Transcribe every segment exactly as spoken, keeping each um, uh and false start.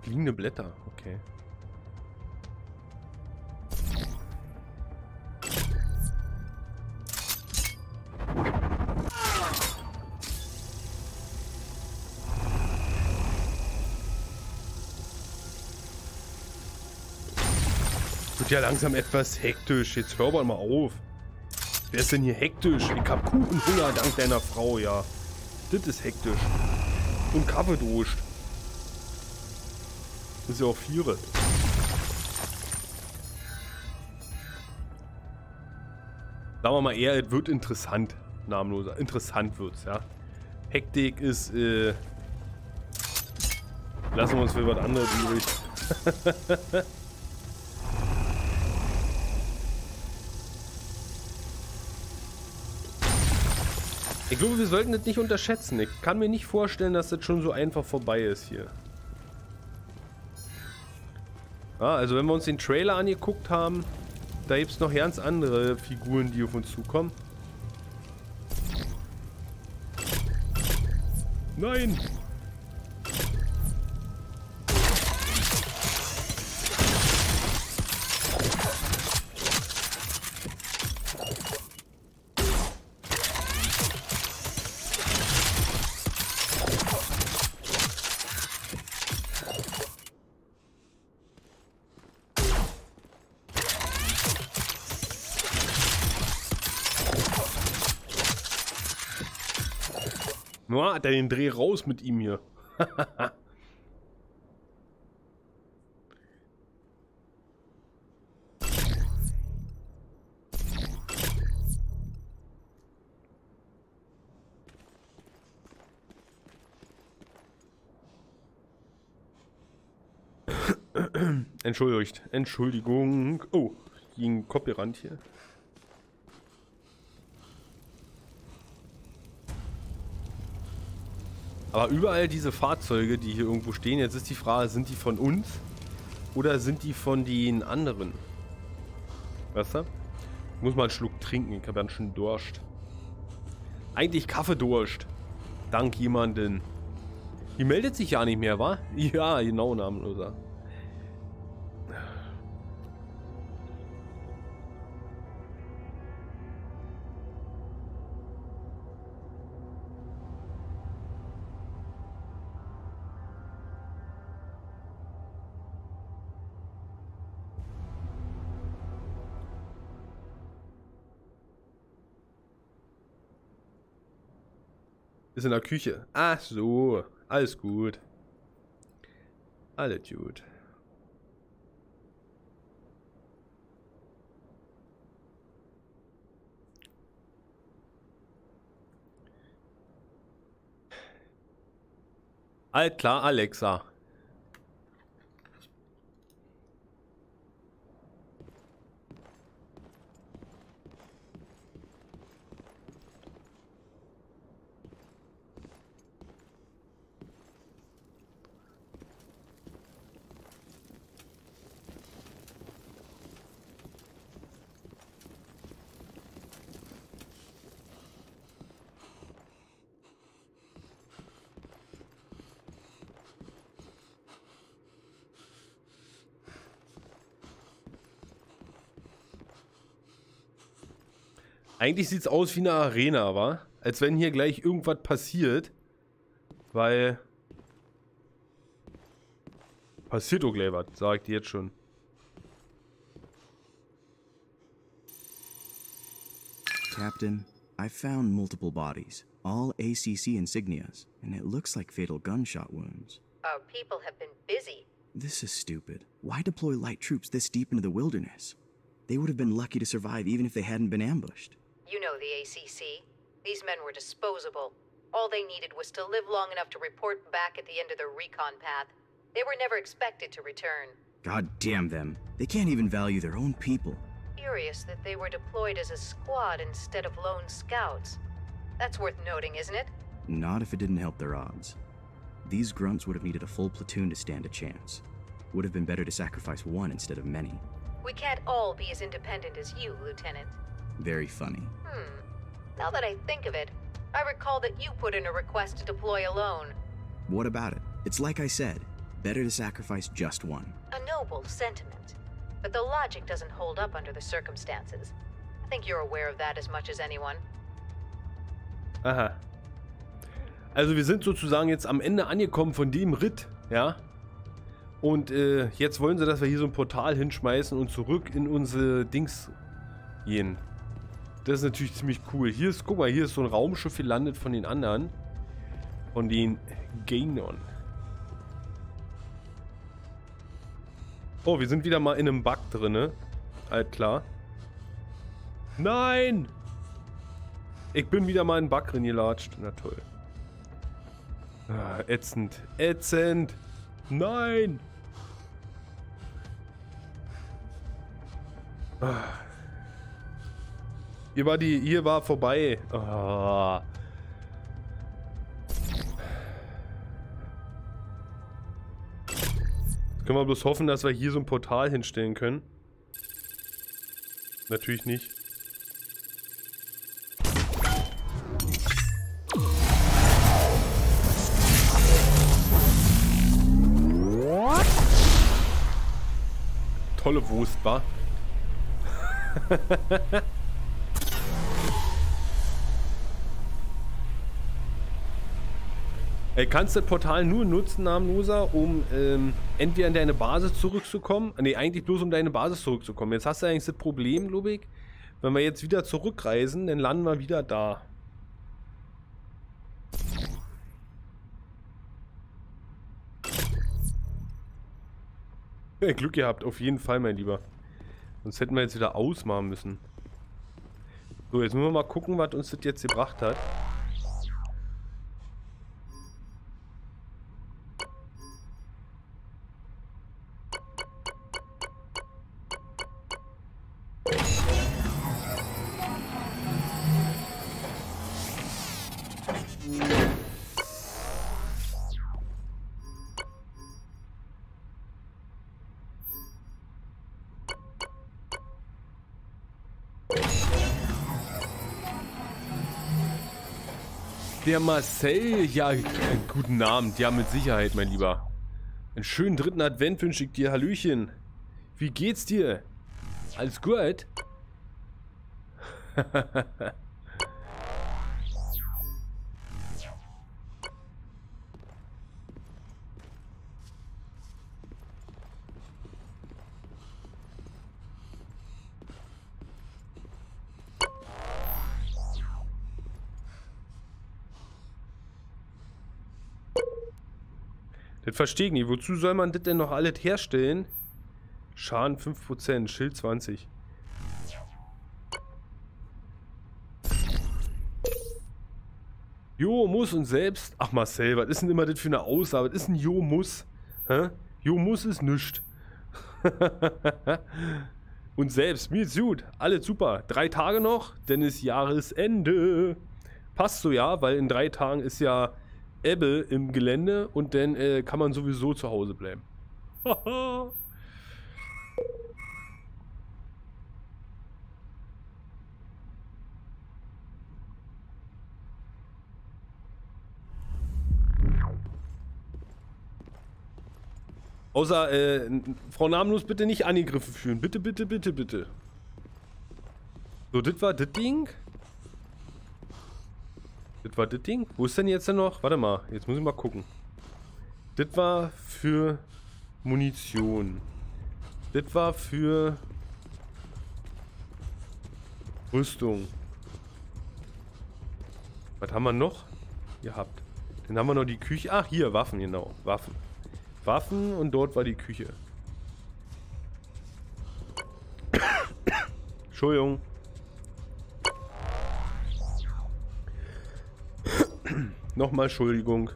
Fliegende Blätter, okay. Wird ja langsam etwas hektisch. Jetzt hör mal auf. Wer ist denn hier hektisch? Ich hab Kuchenhunger dank deiner Frau, ja. Das ist hektisch. Und Kaffeedurst. Das ist ja auch Viere. Sagen wir mal eher, es wird interessant. Namenloser. Interessant wird's, ja. Hektik ist, äh... lassen wir uns für was anderes übrig. Ich glaube, wir sollten das nicht unterschätzen. Ich kann mir nicht vorstellen, dass das schon so einfach vorbei ist hier. Ja, also wenn wir uns den Trailer angeguckt haben, da gibt es noch ganz andere Figuren, die auf uns zukommen. Nein! Na, hat er den Dreh raus mit ihm hier. Entschuldigt. Entschuldigung. Oh, gegen Copyright hier. Aber überall diese Fahrzeuge, die hier irgendwo stehen, jetzt ist die Frage, sind die von uns oder sind die von den anderen? Weißt du? Ich muss mal einen Schluck trinken, ich habe ganz schön Durst. Eigentlich Kaffeedurst. Dank jemanden. Die meldet sich ja nicht mehr, wa? Ja, genau, namenloser. Ist in der Küche. Ach so. Alles gut. Alles gut. All klar, Alexa. Eigentlich sieht es aus wie eine Arena, wa? Als wenn hier gleich irgendwas passiert. Weil... Passiert doch gleich was, sag ich dir jetzt schon. Captain, I found multiple bodies, all A C C insignias, and it looks like fatal gunshot wounds. Our people have been busy. This is stupid. Why deploy light troops this deep into the wilderness? They would have been lucky to survive even if they hadn't been ambushed. You know the A C C. These men were disposable. All they needed was to live long enough to report back at the end of their recon path. They were never expected to return. God damn them. They can't even value their own people. Curious that they were deployed as a squad instead of lone scouts. That's worth noting, isn't it? Not if it didn't help their odds. These grunts would have needed a full platoon to stand a chance. Would have been better to sacrifice one instead of many. We can't all be as independent as you, Lieutenant. Very funny. Hmm. Now that I think of it, I recall that you put in a request to deploy alone. What about it? It's like I said. Better to sacrifice just one. A noble sentiment. But the logic doesn't hold up under the circumstances. I think you're aware of that as much as anyone. Aha. Also wir sind sozusagen jetzt am Ende angekommen von dem Ritt, ja. Und äh, jetzt wollen sie, dass wir hier so ein Portal hinschmeißen und zurück in unsere Dings gehen. Das ist natürlich ziemlich cool. Hier ist, guck mal, hier ist so ein Raumschiff gelandet von den anderen. Von den Gainern. Oh, wir sind wieder mal in einem Bug drin, ne? Alt klar. Nein! Ich bin wieder mal in einen Bug drin gelatscht. Na toll. Ah, ätzend. Ätzend. Nein! Ah. Hier war die, hier war vorbei. Ah. Können wir bloß hoffen, dass wir hier so ein Portal hinstellen können. Natürlich nicht. Tolle Wurst, wa? Ey, kannst das Portal nur nutzen, Namenloser, um ähm, entweder in deine Basis zurückzukommen. Ne, eigentlich bloß um deine Basis zurückzukommen. Jetzt hast du eigentlich das Problem, Lubik. Wenn wir jetzt wieder zurückreisen, dann landen wir wieder da. Ja, Glück gehabt, auf jeden Fall, mein Lieber. Sonst hätten wir jetzt wieder ausmachen müssen. So, jetzt müssen wir mal gucken, was uns das jetzt gebracht hat. Der Marcel, ja, guten Abend, ja, mit Sicherheit, mein Lieber. Einen schönen dritten Advent wünsche ich dir, Hallöchen. Wie geht's dir? Alles gut? Das verstehe ich nicht. Wozu soll man das denn noch alles herstellen? Schaden fünf Prozent, Schild zwanzig. Jo, muss und selbst. Ach Marcel, was ist denn immer das für eine Aussage? Was ist ein Jo, muss? Hä? Jo, muss ist nichts. Und selbst, mir ist gut. Alles super. Drei Tage noch, denn ist Jahresende. Passt so, ja, weil in drei Tagen ist ja Ebbe im Gelände und dann äh, kann man sowieso zu Hause bleiben. Außer, äh, Frau Namenlos, bitte nicht angegriffen fühlen. Bitte, bitte, bitte, bitte. So, das war das Ding. Das war das Ding. Wo ist denn jetzt denn noch? Warte mal, jetzt muss ich mal gucken. Das war für Munition. Das war für Rüstung. Was haben wir noch gehabt? Dann haben wir noch die Küche. Ach, hier, Waffen, genau. Waffen. Waffen und dort war die Küche. Entschuldigung. Nochmal Entschuldigung.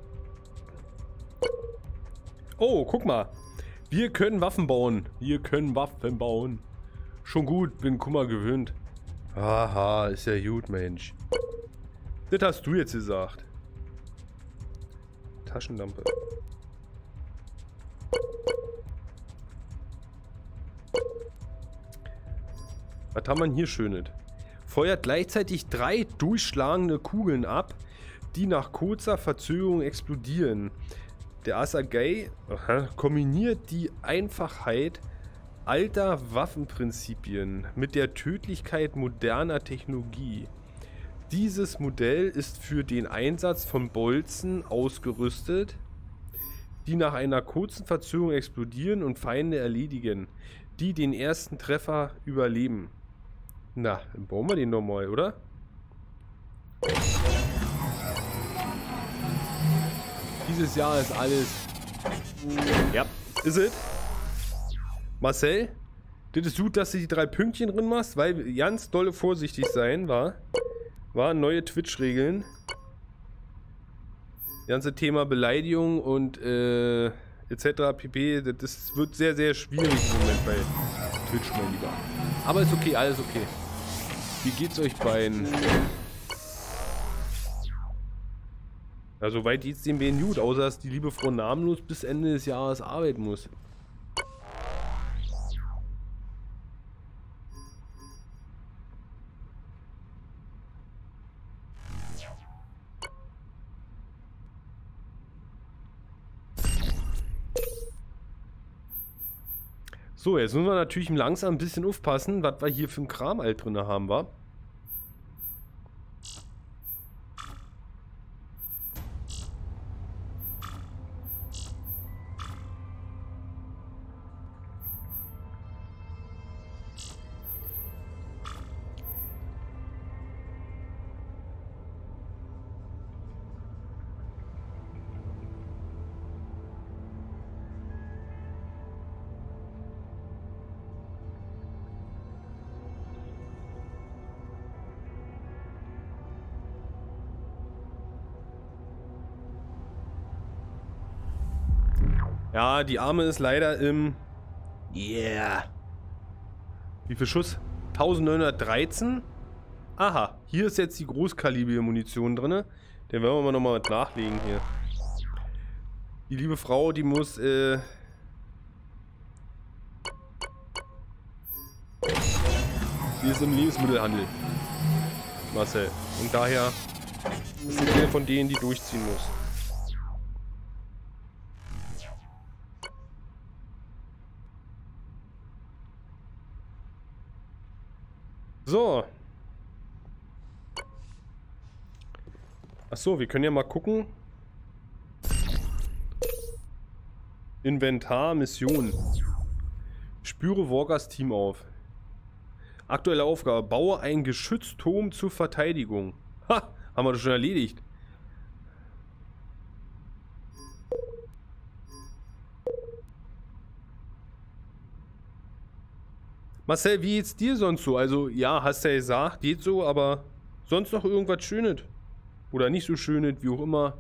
Oh, guck mal. Wir können Waffen bauen. Wir können Waffen bauen. Schon gut, bin Kummer gewöhnt. Aha, ist ja gut, Mensch. Das hast du jetzt gesagt. Taschenlampe. Was haben wir hier Schönes? Feuert gleichzeitig drei durchschlagende Kugeln ab, die nach kurzer Verzögerung explodieren. Der Asagay aha, kombiniert die Einfachheit alter Waffenprinzipien mit der Tödlichkeit moderner Technologie. Dieses Modell ist für den Einsatz von Bolzen ausgerüstet, die nach einer kurzen Verzögerung explodieren und Feinde erledigen, die den ersten Treffer überleben. Na, dann bauen wir den nochmal, oder? Dieses Jahr ist alles... Ja, ist es. Marcel, das ist gut, dass du die drei Pünktchen drin machst, weil ganz dolle vorsichtig sein, war. War neue Twitch-Regeln. Das ganze Thema Beleidigung und äh, et cetera pp. Das wird sehr, sehr schwierig im Moment bei Twitch, mein Lieber. Aber ist okay, alles okay. Wie geht's euch beiden? Ja, soweit geht's dem wehen gut, außer dass die liebe Frau namenlos bis Ende des Jahres arbeiten muss. So, jetzt müssen wir natürlich langsam ein bisschen aufpassen, was wir hier für ein Kram halt drin haben, wa? Ja, die Arme ist leider im... Yeah. Wie viel Schuss? neunzehnhundertdreizehn. Aha, hier ist jetzt die großkalibrige Munition drin. Den werden wir mal nochmal nachlegen hier. Die liebe Frau, die muss... Äh die ist im Lebensmittelhandel. Marcel. Und daher ist sie eine von denen, die durchziehen muss. So. Achso, wir können ja mal gucken. Inventar, Mission. Spüre Walkers Team auf. Aktuelle Aufgabe. Baue einen Geschützturm zur Verteidigung. Ha! Haben wir das schon erledigt. Marcel, wie geht's dir sonst so? Also, ja, hast du ja gesagt, geht so, aber sonst noch irgendwas Schönes? Oder nicht so Schönes, wie auch immer.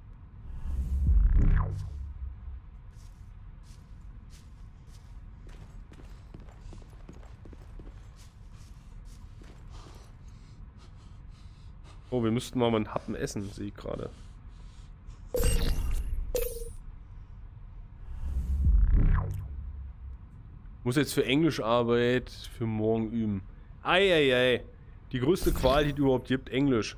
Oh, wir müssten mal einen Happen essen, sehe ich gerade. Muss jetzt für Englischarbeit für morgen üben. Eieiei. Die größte Qual, die es überhaupt gibt, Englisch.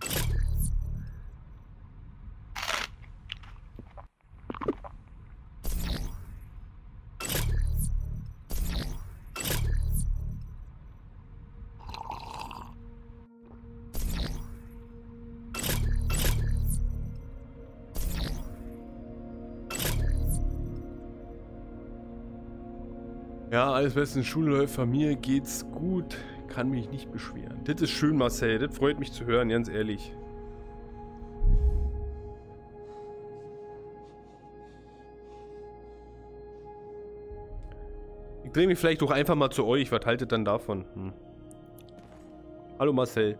Ja, alles bestens, Schule läuft, Familie geht's gut, kann mich nicht beschweren. Das ist schön, Marcel, das freut mich zu hören, ganz ehrlich. Ich drehe mich vielleicht auch einfach mal zu euch, was haltet dann davon? Hm. Hallo Marcel.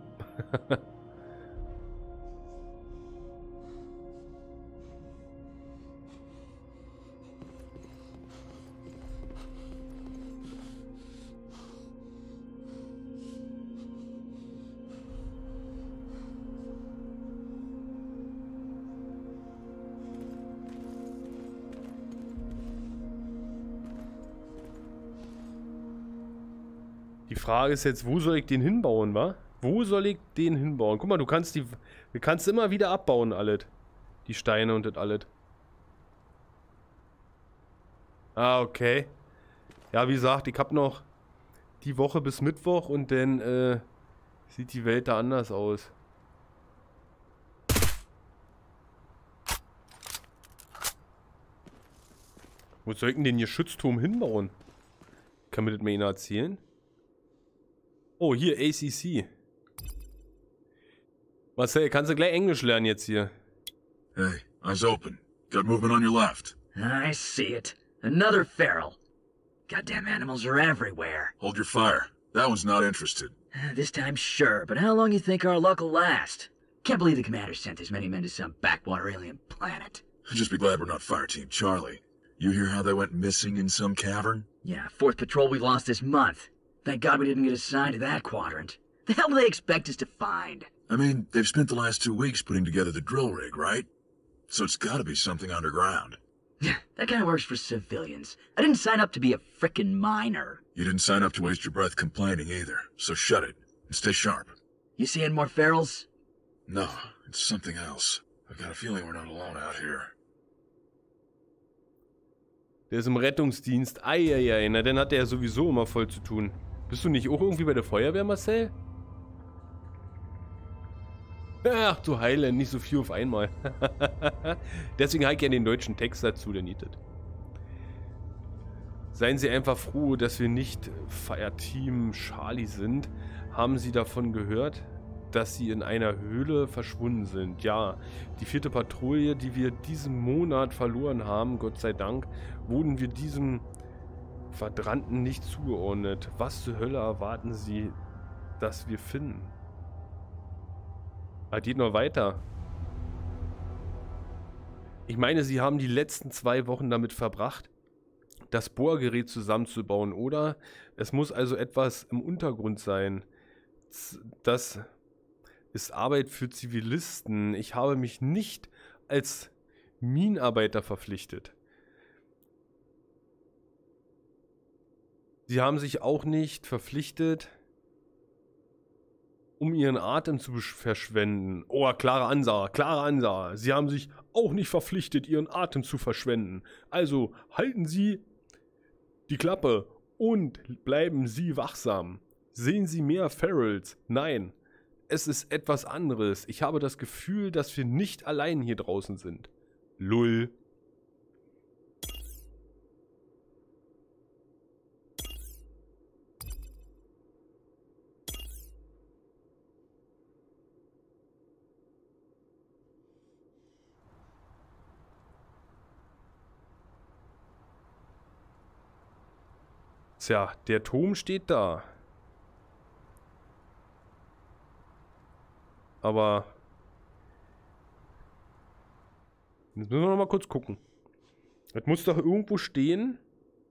Die Frage ist jetzt, wo soll ich den hinbauen, wa? Wo soll ich den hinbauen? Guck mal, du kannst die... Du kannst immer wieder abbauen, alles. Die Steine und das alles. Ah, okay. Ja, wie gesagt, ich hab noch die Woche bis Mittwoch und dann äh, sieht die Welt da anders aus. Wo soll ich denn den Geschützturm hinbauen? Kann mir das mal einer erzählen? Oh, hier, A C C. Marcel, kannst du gleich Englisch lernen jetzt hier? Hey, eyes open. Got movement on your left. I see it. Another feral. Goddamn animals are everywhere. Hold your fire. That one's not interested. This time, sure, but how long you think our luck will last? Can't believe the commander sent this many men to some backwater alien planet. Just be glad we're not Fire Team Charlie. You hear how they went missing in some cavern? Yeah, fourth patrol we've lost this month. Thank God we didn't get assigned to that quadrant. The hell do they expect us to find? I mean, they've spent the last two weeks putting together the drill rig, right? So it's gotta be something underground. That kind of works for civilians. I didn't sign up to be a frickin' miner. You didn't sign up to waste your breath complaining either, so shut it and stay sharp. You seeing more ferals? No, it's something else. I've got a feeling we're not alone out here. Der ist im Rettungsdienst. Eieiei, na dann hat der ja sowieso immer voll zu tun. Bist du nicht auch irgendwie bei der Feuerwehr, Marcel? Ach du Heile, nicht so viel auf einmal. Deswegen habe ich ja den deutschen Text dazu, der nietet. Seien Sie einfach froh, dass wir nicht Fireteam Charlie sind. Haben Sie davon gehört, dass Sie in einer Höhle verschwunden sind? Ja, die vierte Patrouille, die wir diesen Monat verloren haben, Gott sei Dank, wurden wir diesem Verbrannten nicht zugeordnet. Was zur Hölle erwarten Sie, dass wir finden? Ah, geht noch weiter. Ich meine, Sie haben die letzten zwei Wochen damit verbracht, das Bohrgerät zusammenzubauen, oder? Es muss also etwas im Untergrund sein. Das ist Arbeit für Zivilisten. Ich habe mich nicht als Minenarbeiter verpflichtet. Sie haben sich auch nicht verpflichtet, um ihren Atem zu verschwenden. Oh, klare Ansage, klare Ansage. Sie haben sich auch nicht verpflichtet, ihren Atem zu verschwenden. Also halten Sie die Klappe und bleiben Sie wachsam. Sehen Sie mehr Ferals? Nein, es ist etwas anderes. Ich habe das Gefühl, dass wir nicht allein hier draußen sind. Lull. Tja, der Turm steht da. Aber jetzt müssen wir noch mal kurz gucken. Das muss doch irgendwo stehen.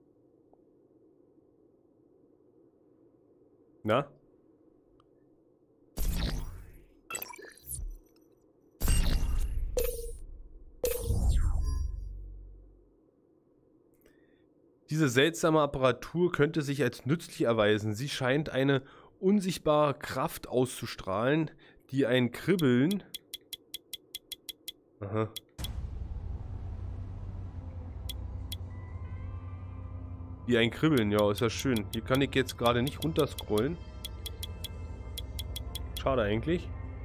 Na? Diese seltsame Apparatur könnte sich als nützlich erweisen. Sie scheint eine unsichtbare Kraft auszustrahlen, die ein Kribbeln... Aha. Wie ein Kribbeln, ja, ist ja schön. Hier kann ich jetzt gerade nicht runterscrollen. Schade eigentlich.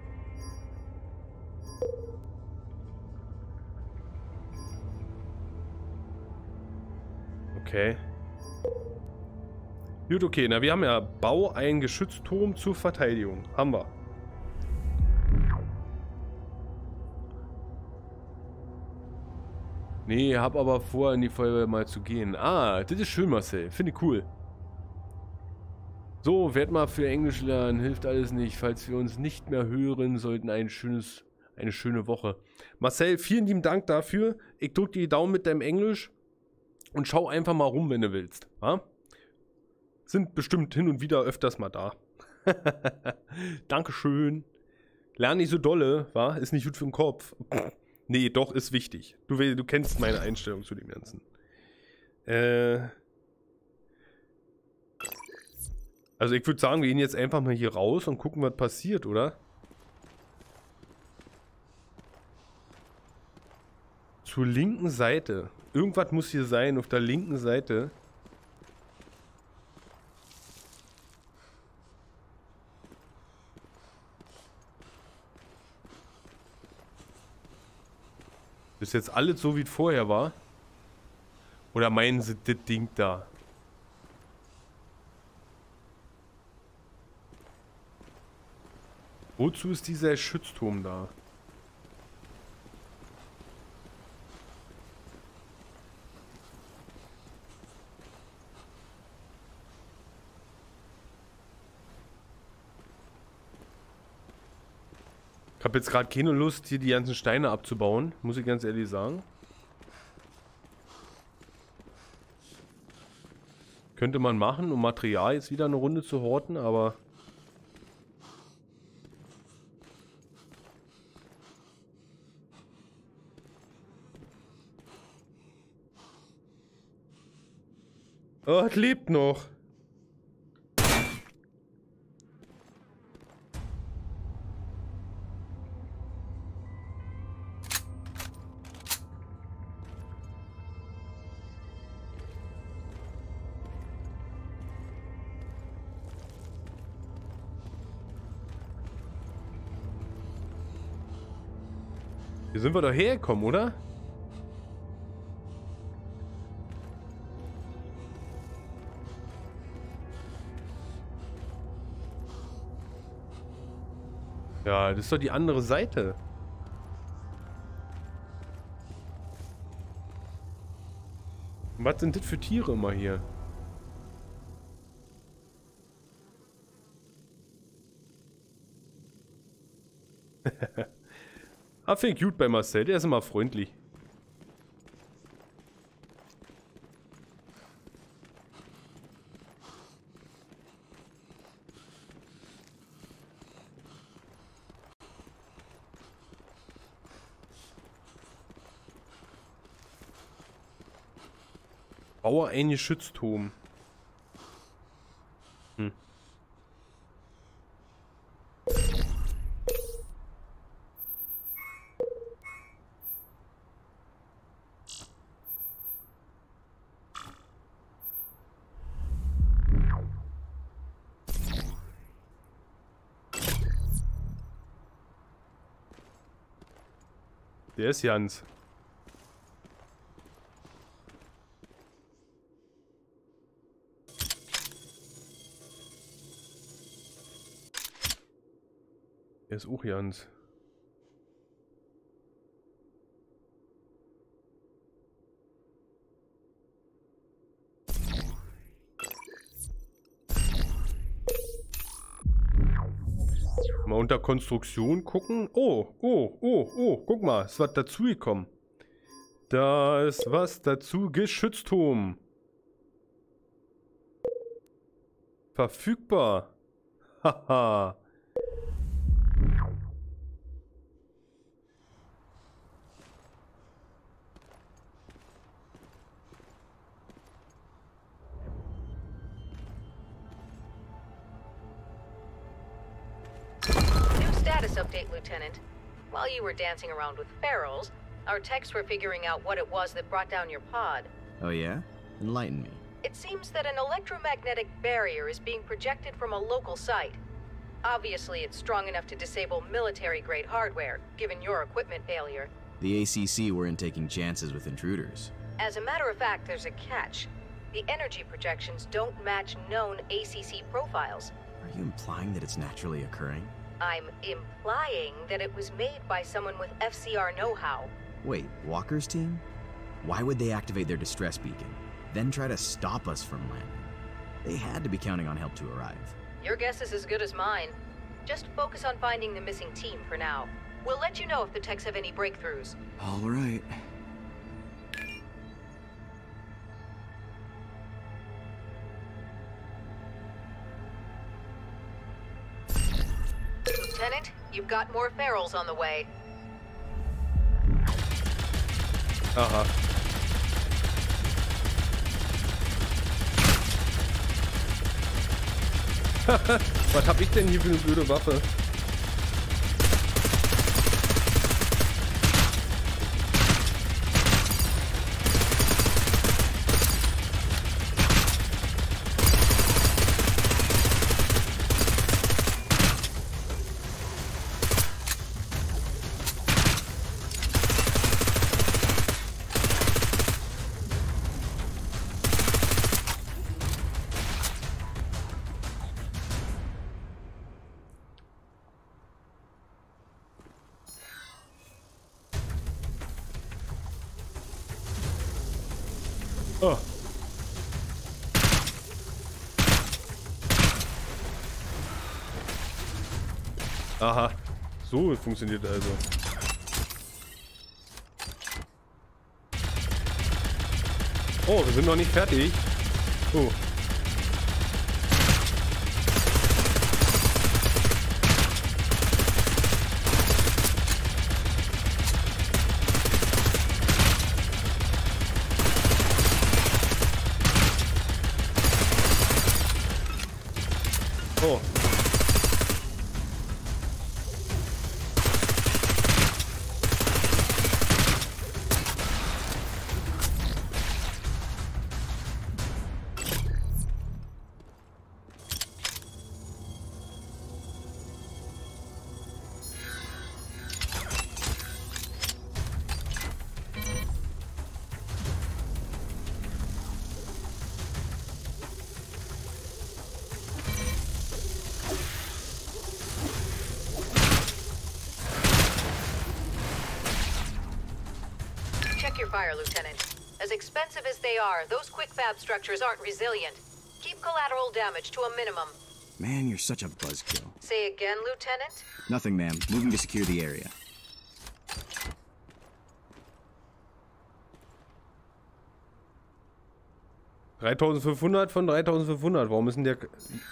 Okay. Gut, okay. Na, wir haben ja Bau einen Geschützturm zur Verteidigung. Haben wir. Nee, hab aber vor, in die Feuerwehr mal zu gehen. Ah, das ist schön, Marcel. Finde ich cool. So, werd mal für Englisch lernen. Hilft alles nicht. Falls wir uns nicht mehr hören, sollten ein schönes, eine schöne Woche. Marcel, vielen lieben Dank dafür. Ich drück dir die Daumen mit deinem Englisch. Und schau einfach mal rum, wenn du willst. Ja? Sind bestimmt hin und wieder öfters mal da. Dankeschön. Lern nicht so dolle, wa? Ist nicht gut für den Kopf. Nee, doch, ist wichtig. Du, du kennst meine Einstellung zu dem Ganzen. Äh. Also ich würde sagen, wir gehen jetzt einfach mal hier raus und gucken, was passiert, oder? Zur linken Seite. Irgendwas muss hier sein auf der linken Seite. Ist jetzt alles so, wie es vorher war? Oder meinen sie das Ding da? Wozu ist dieser Schützturm da? Ich habe jetzt gerade keine Lust, hier die ganzen Steine abzubauen, muss ich ganz ehrlich sagen. Könnte man machen, um Material jetzt wieder eine Runde zu horten, aber... Oh, es lebt noch. Hier sind wir doch hergekommen, oder? Ja, das ist doch die andere Seite. Was sind das für Tiere immer hier? Ah, finde ich gut bei Marcel, der ist immer freundlich. Bauer ein Geschützturm. Hm. Der ist Jans. Der ist auch Jans. Mal unter Konstruktion gucken. Oh, oh, oh, oh, guck mal, ist was dazugekommen. Da ist was dazu. Geschützturm. Verfügbar. Haha. Status update, Lieutenant. While you were dancing around with ferals, our techs were figuring out what it was that brought down your pod. Oh yeah? Enlighten me. It seems that an electromagnetic barrier is being projected from a local site. Obviously, it's strong enough to disable military-grade hardware, given your equipment failure. The A C C weren't taking chances with intruders. As a matter of fact, there's a catch. The energy projections don't match known A C C profiles. Are you implying that it's naturally occurring? I'm implying that it was made by someone with F C R know-how. Wait, Walker's team? Why would they activate their distress beacon, then try to stop us from landing? They had to be counting on help to arrive. Your guess is as good as mine. Just focus on finding the missing team for now. We'll let you know if the techs have any breakthroughs. All right. Lieutenant, you've got more ferals on the way. Aha. Was hab ich denn hier für eine blöde Waffe? Oh. Aha. So funktioniert also. Oh, wir sind noch nicht fertig. Oh. Oh. Your fire, Lieutenant. As expensive as they are, those quick fab structures aren't resilient. Keep collateral damage to a minimum. Man, you're such a buzzkill. Say again, Lieutenant? Nothing, ma'am. Moving to secure the area. dreitausendfünfhundert von dreitausendfünfhundert. Warum ist denn der...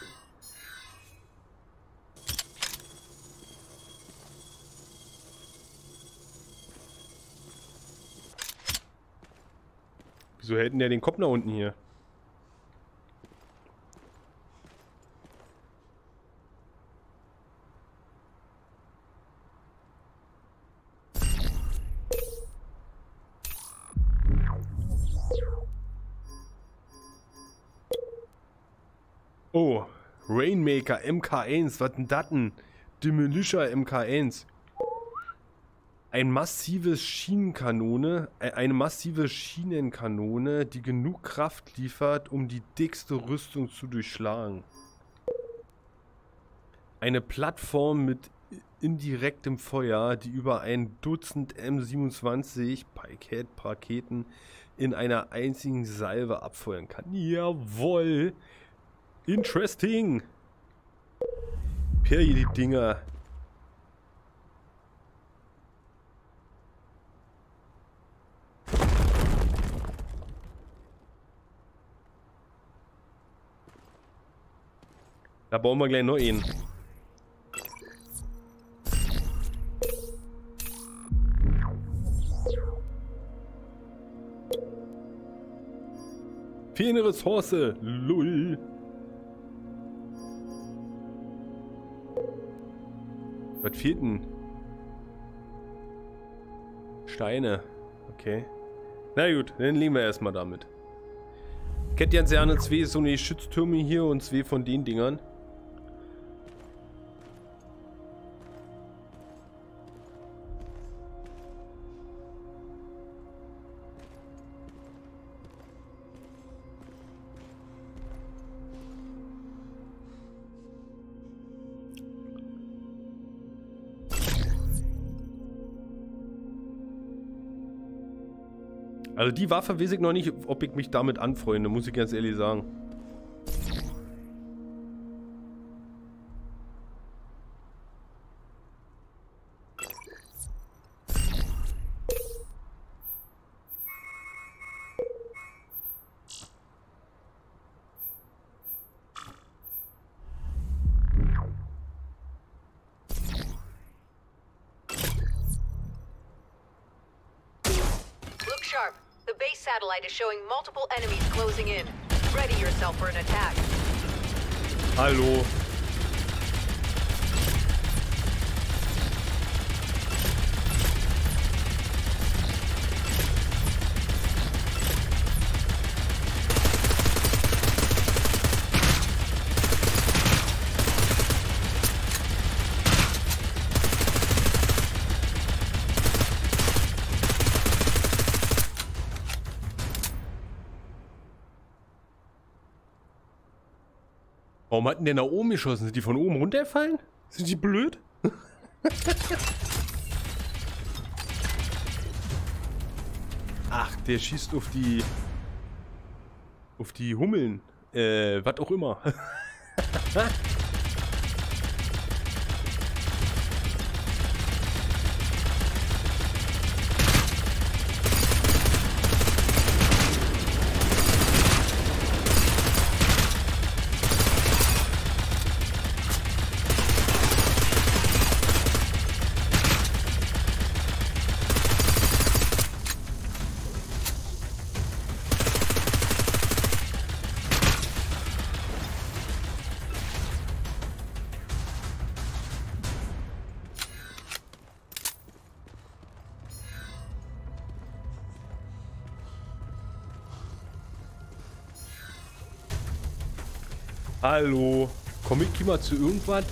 Wieso hält denn der den Kopf nach unten hier? Oh, Rainmaker M K eins, was denn das denn? Demolisher M K eins. Ein massives Schienenkanone, eine massive Schienenkanone, die genug Kraft liefert, um die dickste Rüstung zu durchschlagen. Eine Plattform mit indirektem Feuer, die über ein Dutzend M siebenundzwanzig Pikeet-Raketen in einer einzigen Salve abfeuern kann. Jawohl! Interesting! Perje, die Dinger. Da bauen wir gleich noch einen. Fehlende Ressource. Lull. Was fehlt denn? Steine. Okay. Na gut, dann leben wir erstmal damit. Kennt ihr gerne zwei so eine Schütztürme hier und zwei von den Dingern? Also die Waffe weiß ich noch nicht, ob ich mich damit anfreunde, muss ich ganz ehrlich sagen. Sharp, the base satellite is showing multiple enemies closing in. Ready yourself for an attack. Hallo. Warum hatten der nach oben geschossen? Sind die von oben runtergefallen? Sind die blöd? Ach, der schießt auf die... Auf die Hummeln. Äh, was auch immer. Hallo, komm ich mal zu irgendwas?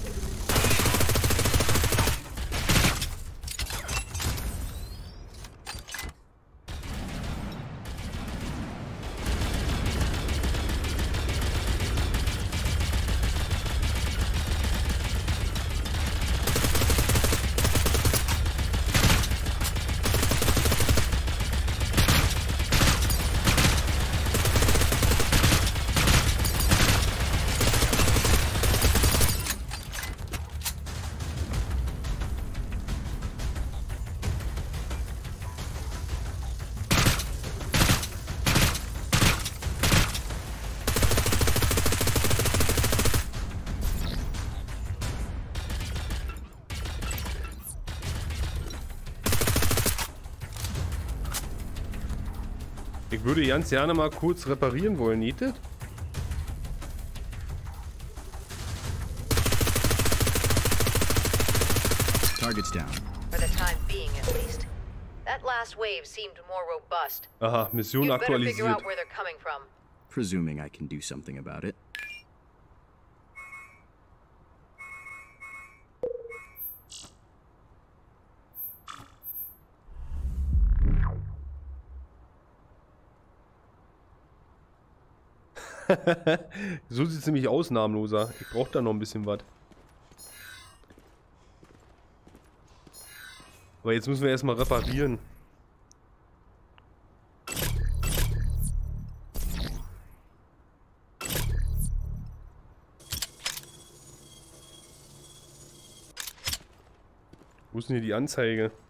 Ich würde ganz gerne mal kurz reparieren wollen, nicht? Target's down. For the time being, at least. That last wave seemed more robust. Aha, Mission You better figure aktualisiert. out where they're coming from. Presuming I can do something about it. So sieht es nämlich aus, namenloser. Ich brauche da noch ein bisschen was. Aber jetzt müssen wir erstmal reparieren. Wo ist denn hier die Anzeige?